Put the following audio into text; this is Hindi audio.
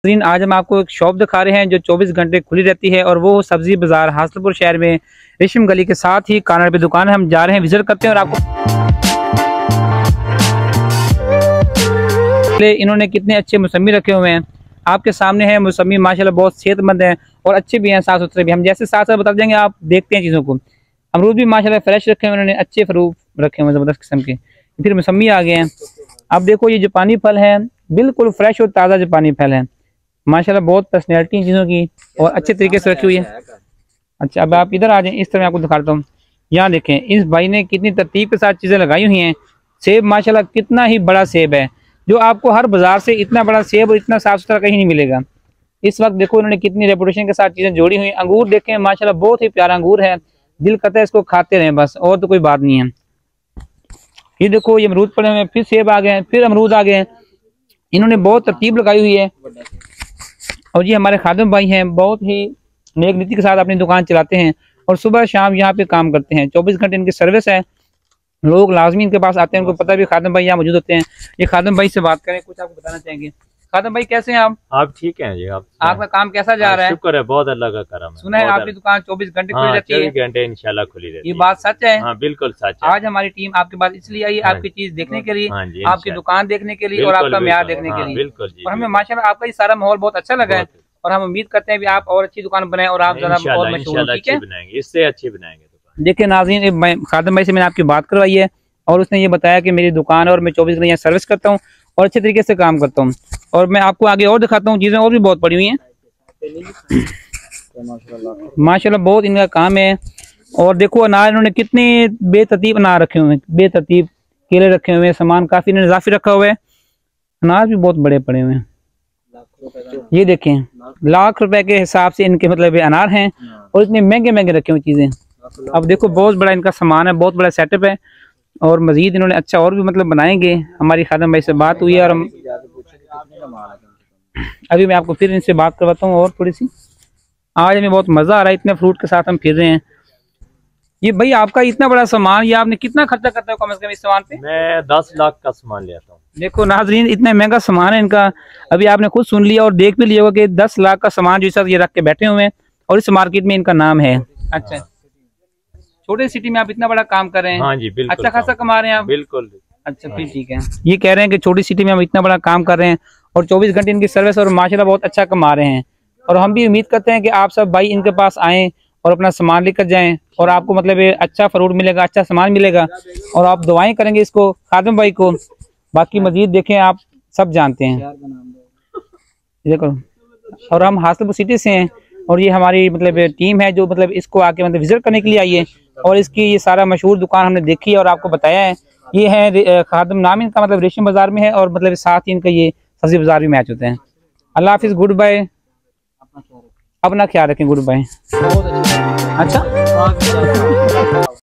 आज हम आपको एक शॉप दिखा रहे हैं जो 24 घंटे खुली रहती है और वो सब्जी बाजार हासलपुर शहर में रेशम गली के साथ ही कार्नर पे दुकान है। हम जा रहे हैं, विजिट करते हैं और आपको इन्होंने कितने अच्छे मौसमी रखे हुए हैं आपके सामने है। मौसमी माशाल्लाह बहुत सेहतमंद है और अच्छे भी हैं, साफ सुथरे भी। हम जैसे साथ साथ बता देंगे, आप देखते हैं चीज़ों को। अमरूद भी माशाल्लाह फ्रेश रखे हुए, उन्होंने अच्छे फ्रूट रखे हुए ज़बरदस्त किस्म के। फिर मौसमी आ गए हैं। आप देखो ये जापानी फल है, बिल्कुल फ्रेश और ताज़ा जापानी फल है माशाल्लाह। बहुत पर्सनैलिटी चीज़ों की और अच्छे तरीके से रखी हुई है। अच्छा, अब आप इधर आ जाएं, इस तरह आपको दिखाता हूँ। यहाँ देखें इस भाई ने कितनी तरतीब के साथ चीज़ें लगाई हुई हैं। सेब माशाल्लाह कितना ही बड़ा सेब है, जो आपको हर बाजार से इतना बड़ा सेब और इतना साफ सुथरा कहीं नहीं मिलेगा। इस वक्त देखो उन्होंने कितनी रेपुटेशन के साथ चीज़ें जोड़ी हुई। अंगूर देखें माशाल्लाह बहुत ही प्यारा अंगूर है, दिल करता है इसको खाते रहें बस, और तो कोई बात नहीं है। ये देखो ये अमरूद पड़े हुए हैं, फिर सेब आ गए हैं, फिर अमरूद आ गए हैं। इन्होंने बहुत तरतीब लगाई हुई है। और ये हमारे खादिम भाई हैं, बहुत ही नेक नीति के साथ अपनी दुकान चलाते हैं और सुबह शाम यहाँ पे काम करते हैं। 24 घंटे इनकी सर्विस है। लोग लाजमी इनके पास आते हैं, उनको पता भी खादिम भाई यहाँ मौजूद होते हैं। ये खादिम भाई से बात करें, कुछ आपको बताना चाहेंगे। खादिम भाई कैसे हैं आप? आप ठीक हैं जी? आपका काम कैसा जा रहा है? शुक्र है, बहुत अल्लाह का करम है। सुना है आपकी दुकान 24 घंटे खुली रहती है? 24 घंटे इंशाल्लाह खुली रहती है। ये बात सच है? हाँ बिल्कुल सच है। आज हमारी टीम आपके पास इसलिए आई, आपकी चीज देखने के लिए, आपकी दुकान देखने के लिए और आपका म्यार देखने के लिए। बिल्कुल जी। और हमें माशाल्लाह आपका ये सारा माहौल बहुत अच्छा लगा है और हम उम्मीद करते हैं भी आप और अच्छी दुकान बनाएं और आप ज्यादा और मशहूर हो। ठीक है, इससे अच्छी बनाएंगे। देखिए नाज़रीन, खादिम भाई से मैंने आपकी बात करवाई है और उसने ये बताया कि मेरी दुकान है और मैं 24 घंटे यहाँ सर्विस करता हूँ और अच्छे तरीके से काम करता हूँ। और मैं आपको आगे और दिखाता हूँ, चीज़ें और भी बहुत पड़ी हुई हैं माशाल्लाह। बहुत इनका काम है। और देखो अनार इन्होंने कितने बेतरतीब अनार रखे हुए हैं, बेतरतीब केले रखे हुए हैं, सामान काफ़ी इन्होंने इजाफी रखा हुआ है। अनार भी बहुत बड़े पड़े हुए हैं, ये देखें लाख रुपए के हिसाब से इनके मतलब अनार हैं और इतने महंगे महंगे रखे हुए चीज़ें। अब देखो बहुत बड़ा इनका सामान है, बहुत बड़ा सेटअप है और मजीद इन्होंने अच्छा और भी मतलब बनाएंगे। हमारी खादिम भाई से बात हुई है और हम अभी मैं आपको फिर इनसे बात करवाता हूँ और थोड़ी सी। आज हमें बहुत मज़ा आ रहा है, इतने फ्रूट के साथ हम फिर रहे हैं। ये भाई आपका इतना बड़ा सामान, ये आपने कितना खर्चा करते हो कम से कम इस सामान पे? मैं 10 लाख का सामान लेता हूँ। देखो नाजरीन इतना महंगा सामान है इनका, अभी आपने खुद सुन लिया और देख भी लिया होगा कि 10 लाख का सामान जो सर ये रख के बैठे हुए हैं और इस मार्केट में इनका नाम है। अच्छा, छोटे सिटी में आप इतना बड़ा काम कर रहे हैं? हाँ जी बिल्कुल, अच्छा खासा कमा रहे हैं आप? बिल्कुल। अच्छा फिर ठीक है। ये कह रहे हैं कि छोटी सिटी में हम इतना बड़ा काम कर रहे हैं और 24 घंटे इनकी सर्विस और माशाल्लाह बहुत अच्छा कमा रहे हैं। और हम भी उम्मीद करते हैं कि आप सब भाई इनके पास आएँ और अपना सामान लेकर जाएं और आपको मतलब अच्छा फ्रूट मिलेगा, अच्छा सामान मिलेगा और आप दुआएं करेंगे इसको खादिम भाई को। बाकी मजीद देखें, आप सब जानते हैं देखो। और हम हासलपुर सिटी से हैं और ये हमारी मतलब टीम है जो मतलब इसको आके मतलब विजिट करने के लिए आई है और इसकी ये सारा मशहूर दुकान हमने देखी है और आपको बताया है। ये है खादिम, नाम इनका मतलब रेशम बाजार में है और मतलब साथ ही इनका ये सब्जी बाजार भी मैच होते हैं। अल्लाह हाफिज़, गुड बाय, अपना ख्याल रखें, गुड बाय। अच्छा।